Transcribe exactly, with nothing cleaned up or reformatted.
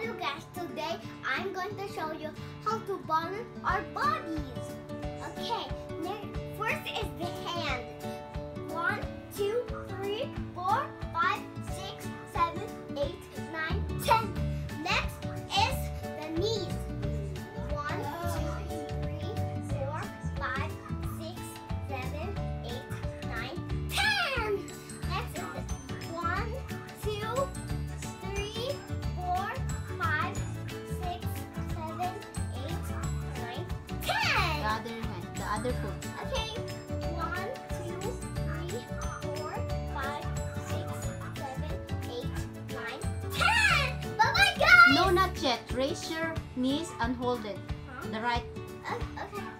Hello guys, today I'm going to show you how to balance our bodies. Okay, first is the hand. One, two, three, four, five, six, seven, eight, nine, ten. Next is the knees. One, two, three, four, five, six, seven, eight, nine, ten. Next is one, two, three, four, five, six, seven, eight, nine, ten. The other hand, the other foot. Okay. One, two, three, four, five, six, seven, eight, nine, ten. Bye bye guys. No, not yet. Raise your knees and hold it. Huh? The right. Uh, okay.